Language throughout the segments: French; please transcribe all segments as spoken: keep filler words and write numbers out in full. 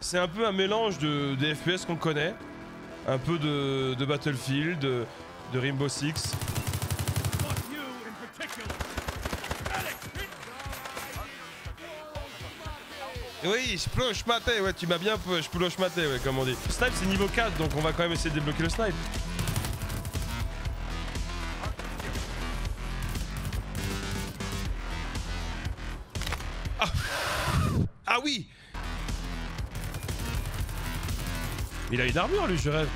C'est un peu un mélange de, des F P S qu'on connaît, un peu de, de Battlefield, de, de Rainbow Six. Oui, je ploche maté, ouais, tu m'as bien, je ploche maté, ouais, comme on dit. Snipe, c'est niveau quatre, donc on va quand même essayer de débloquer le snipe. Ah, ah oui. Il a une armure, lui, je rêve.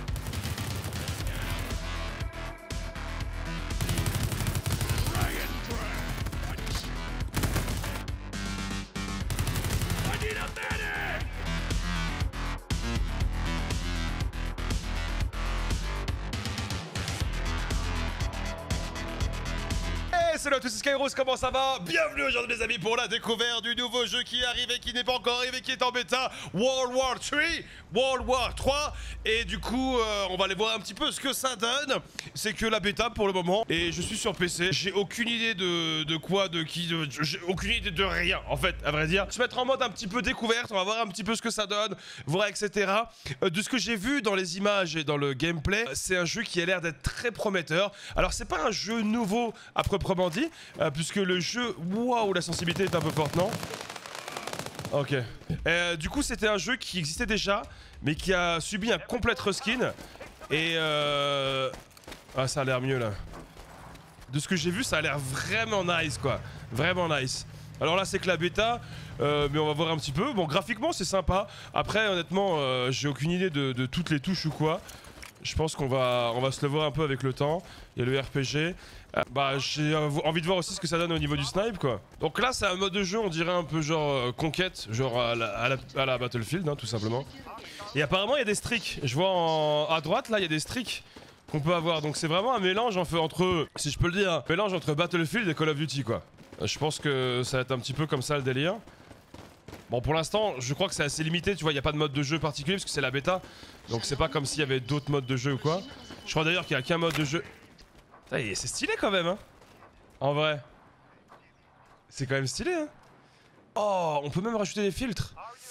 Salut à tous, c'est Skyros, comment ça va? Bienvenue aujourd'hui les amis pour la découverte du nouveau jeu qui arrive et qui n'est pas encore arrivé, qui est en bêta, World War trois, World War trois. Et du coup, euh, on va aller voir un petit peu ce que ça donne. C'est que la bêta pour le moment, et je suis sur P C. J'ai aucune idée de, de quoi, de qui, de, j'ai aucune idée de rien en fait, à vrai dire. Se mettre en mode un petit peu découverte, on va voir un petit peu ce que ça donne, voir et cetera. Euh, de ce que j'ai vu dans les images et dans le gameplay, c'est un jeu qui a l'air d'être très prometteur. Alors c'est pas un jeu nouveau à proprement dit, euh, puisque le jeu, waouh, la sensibilité est un peu forte, non? Ok. Euh, du coup, c'était un jeu qui existait déjà, mais qui a subi un complète reskin. Et euh... ah, ça a l'air mieux là. De ce que j'ai vu, ça a l'air vraiment nice, quoi. Vraiment nice. Alors là, c'est que la bêta, euh, mais on va voir un petit peu. Bon, graphiquement, c'est sympa. Après, honnêtement, euh, j'ai aucune idée de, de toutes les touches ou quoi. Je pense qu'on va, on va se le voir un peu avec le temps. Il y a le R P G. Euh, bah, j'ai envie de voir aussi ce que ça donne au niveau du snipe, quoi. Donc là, c'est un mode de jeu, on dirait un peu genre euh, conquête, genre à la, à la, à la Battlefield, hein, tout simplement. Et apparemment, il y a des streaks. Je vois en, à droite, là, il y a des streaks qu'on peut avoir. Donc c'est vraiment un mélange entre, si je peux le dire, un mélange entre Battlefield et Call of Duty, quoi. Je pense que ça va être un petit peu comme ça le délire. Bon, pour l'instant, je crois que c'est assez limité, tu vois, il n'y a pas de mode de jeu particulier parce que c'est la bêta. Donc c'est pas comme s'il y avait d'autres modes de jeu ou quoi. Je crois d'ailleurs qu'il n'y a qu'un mode de jeu. C'est stylé quand même, hein. En vrai. C'est quand même stylé, hein. Oh, on peut même rajouter des filtres.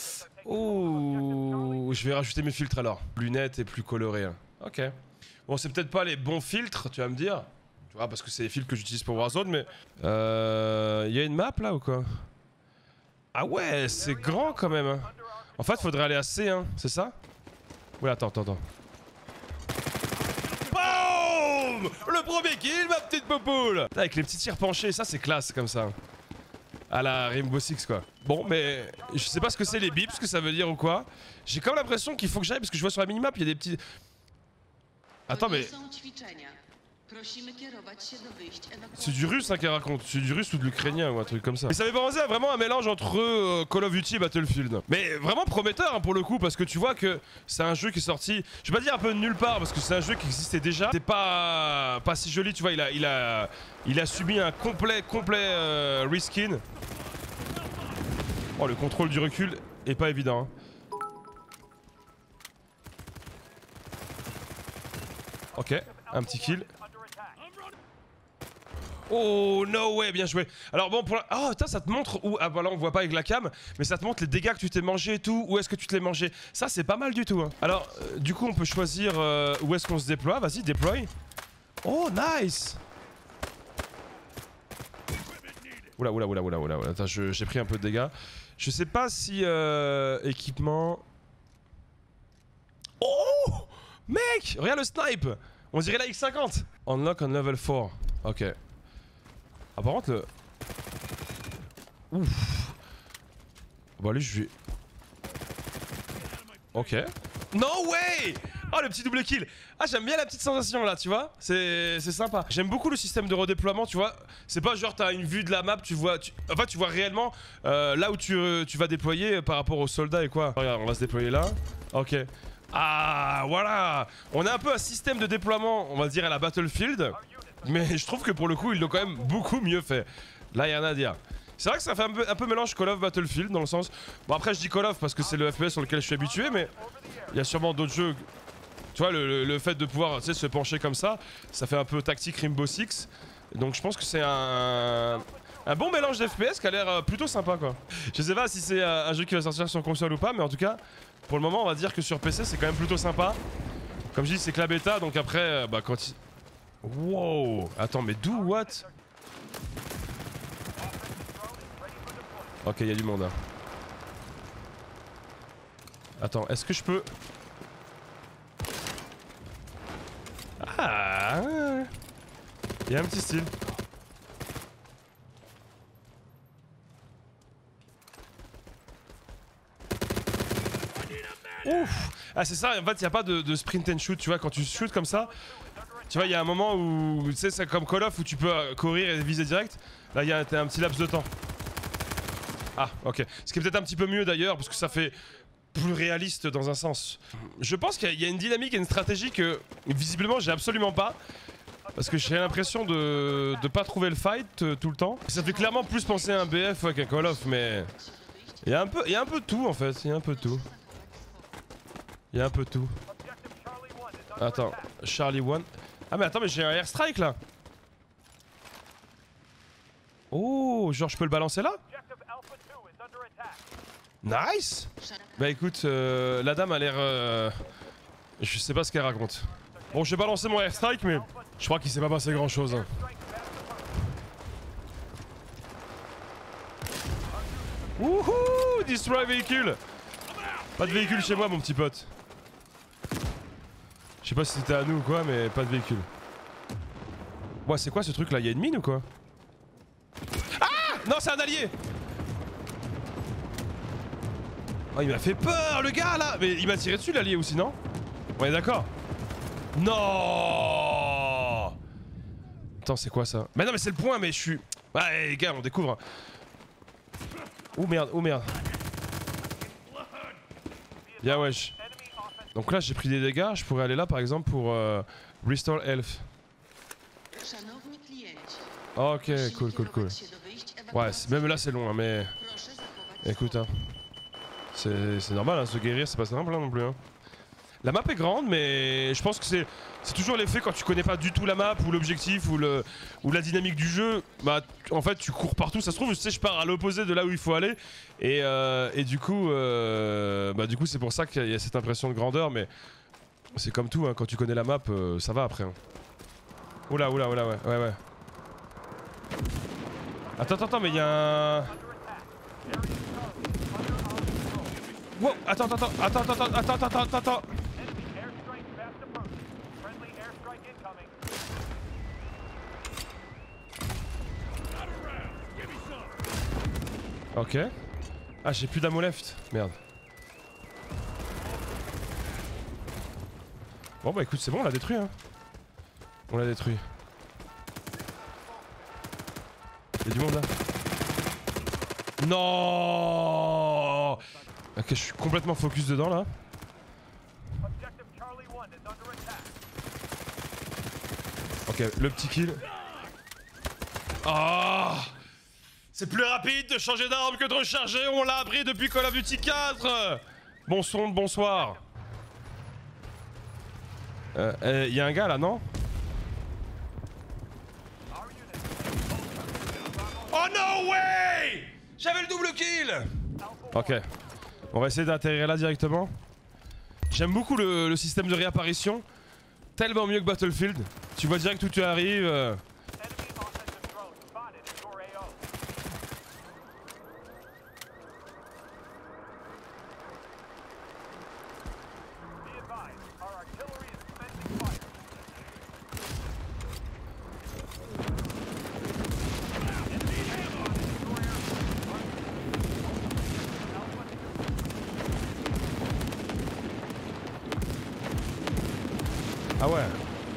Oh, je vais rajouter mes filtres alors. Plus net et plus coloré, hein. Ok. Bon, c'est peut-être pas les bons filtres, tu vas me dire. Tu vois, parce que c'est les filtres que j'utilise pour Warzone, mais... Euh... Il y a une map là ou quoi? Ah ouais, c'est grand quand même, hein. En fait, faudrait aller à C, hein, c'est ça? Oui, attends, attends, attends. Boum! Le premier kill, ma petite popoule! Avec les petits tirs penchés, ça c'est classe comme ça. À la Rainbow Six, quoi. Bon, mais je sais pas ce que c'est les bips, ce que ça veut dire ou quoi. J'ai quand même l'impression qu'il faut que j'aille, parce que je vois sur la minimap, il y a des petits... Attends, mais... C'est du russe hein, qu'elle raconte, c'est du russe ou de l'ukrainien ou un truc comme ça. Mais ça fait penser à vraiment un mélange entre euh, Call of Duty et Battlefield. Mais vraiment prometteur hein, pour le coup, parce que tu vois que c'est un jeu qui est sorti, je vais pas dire un peu de nulle part, parce que c'est un jeu qui existait déjà. C'est pas pas si joli, tu vois, il a, il a, il a subi un complet, complet euh, reskin. Oh, le contrôle du recul est pas évident. Hein. Ok, un petit kill. Oh no way, bien joué. Alors bon pour la... Oh putain, ça te montre où... Ah voilà, on voit pas avec la cam, mais ça te montre les dégâts que tu t'es mangé et tout. Où est-ce que tu te l'es mangé. Ça c'est pas mal du tout hein. Alors euh, du coup on peut choisir euh, où est-ce qu'on se déploie. Vas-y, déploie. Oh nice. Oula oula oula oula oula. Attends, j'ai pris un peu de dégâts. Je sais pas si euh, équipement... Oh mec, regarde le snipe. On dirait la X cinquante. Unlock on level quatre. Ok. Ah par contre le... Ouf. Bon allez je vais... Ok. No way. Oh le petit double kill. Ah j'aime bien la petite sensation là tu vois. C'est sympa. J'aime beaucoup le système de redéploiement tu vois. C'est pas genre t'as une vue de la map, tu vois... Tu... Enfin tu vois réellement euh, là où tu, euh, tu vas déployer par rapport aux soldats et quoi. Regarde on va se déployer là. Ok. Ah voilà. On a un peu un système de déploiement on va dire à la Battlefield. Mais je trouve que pour le coup ils l'ont quand même beaucoup mieux fait. Là y'a rien à dire. C'est vrai que ça fait un peu, un peu mélange Call of Battlefield dans le sens... Bon après je dis Call of parce que c'est le F P S sur lequel je suis habitué mais... Il y a sûrement d'autres jeux... Tu vois le, le, le fait de pouvoir tu sais, se pencher comme ça, ça fait un peu tactique Rainbow Six. Donc je pense que c'est un... Un bon mélange d'F P S qui a l'air euh, plutôt sympa quoi. Je sais pas si c'est euh, un jeu qui va sortir sur console ou pas, mais en tout cas, pour le moment, on va dire que sur P C c'est quand même plutôt sympa. Comme je dis, c'est que la bêta, donc après, euh, bah quand il... Wow. Attends, mais d'où, what? Ok, il y a du monde. Hein. Attends, est-ce que je peux... Ah, il y a un petit style. Ouf. Ah c'est ça, en fait il n'y a pas de, de sprint and shoot, tu vois, quand tu shoot comme ça, tu vois il y a un moment où, tu sais c'est comme Call of où tu peux euh, courir et viser direct, là il y a un, un petit laps de temps. Ah ok, ce qui est peut-être un petit peu mieux d'ailleurs parce que ça fait plus réaliste dans un sens. Je pense qu'il y, y a une dynamique et une stratégie que visiblement j'ai absolument pas. Parce que j'ai l'impression de de pas trouver le fight euh, tout le temps. Ça fait clairement plus penser à un B F ouais, qu'un Call of mais... Il y a un peu, il y a un peu de tout en fait, il y a un peu de tout. Il y a un peu de tout. Attends, Charlie One. Ah mais attends mais j'ai un airstrike là. Oh, genre je peux le balancer là? Nice. Bah écoute, euh, la dame a l'air... Euh, je sais pas ce qu'elle raconte. Bon j'ai balancé mon airstrike mais je crois qu'il s'est pas passé grand chose. Hein. Wouhou, destroy véhicule. Pas de véhicule chez moi mon petit pote. Je sais pas si c'était à nous ou quoi mais pas de véhicule. Ouais c'est quoi ce truc là? Y'a une mine ou quoi? Ah non c'est un allié. Oh il m'a fait peur le gars là. Mais il m'a tiré dessus l'allié aussi non? On est d'accord? Non. Attends c'est quoi ça? Mais non mais c'est le point mais je suis... Ouais les gars on découvre. Oh merde, oh merde. Bien wesh. Donc là j'ai pris des dégâts, je pourrais aller là par exemple pour euh, Restore Health. Ok cool cool cool. Ouais même là c'est long hein, mais... Écoute hein. C'est normal hein, se guérir c'est pas simple hein, non plus hein. La map est grande mais je pense que c'est c'est toujours l'effet quand tu connais pas du tout la map ou l'objectif ou le ou la dynamique du jeu, bah en fait tu cours partout, ça se trouve tu sais je pars à l'opposé de là où il faut aller et, euh, et du coup euh, bah du coup c'est pour ça qu'il y a cette impression de grandeur mais c'est comme tout hein, quand tu connais la map euh, ça va après hein. Oula oula oula ouais ouais ouais. Attends attends attends mais il y a un... Wow attends attends attends attends attends attends attends attends attends. Ok. Ah j'ai plus d'ammo left. Merde. Bon bah écoute c'est bon on l'a détruit hein. On l'a détruit. Y'a du monde là. Non. Ok je suis complètement focus dedans là. Ok le petit kill. Ah oh. C'est plus rapide de changer d'arme que de recharger, on l'a appris depuis Call of Duty quatre. Bon son, bonsoir. Euh, euh, y a un gars là, non? Oh no way! J'avais le double kill! Ok. On va essayer d'atterrir là directement. J'aime beaucoup le, le système de réapparition. Tellement mieux que Battlefield. Tu vois direct où tu arrives. Euh... Ah ouais.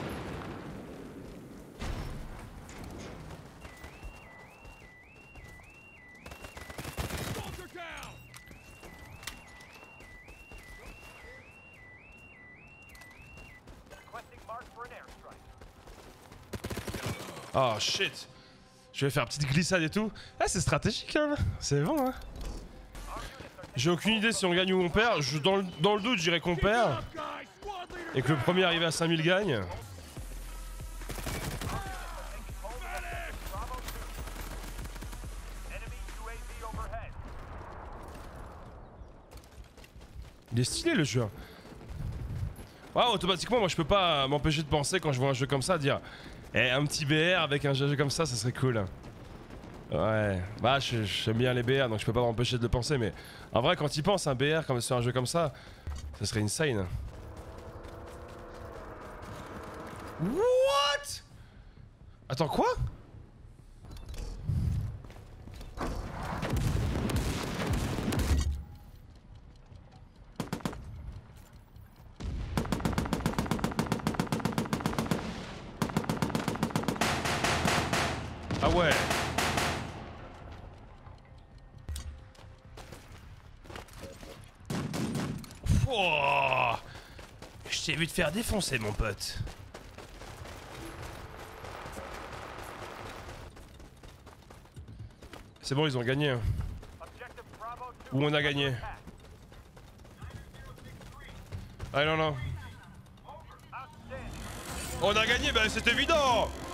Oh shit. Je vais faire une petite glissade et tout. Ah c'est stratégique hein. C'est bon hein. J'ai aucune idée si on gagne ou on perd. Je, dans, le, dans le doute je dirais qu'on perd. Et que le premier arrivé à cinq mille gagne. Il est stylé le jeu. Ouais, automatiquement, moi je peux pas m'empêcher de penser quand je vois un jeu comme ça, dire eh, un petit B R avec un jeu comme ça, ça serait cool. Ouais, bah j'aime bien les B R donc je peux pas m'empêcher de le penser, mais en vrai, quand il pense un B R comme sur un jeu comme ça, ça serait insane. What? Attends, quoi? Ah ouais. Oh, je t'ai vu te faire défoncer, mon pote. C'est bon, ils ont gagné. Ou on a gagné. Ah non, non. On a gagné, bah c'est évident.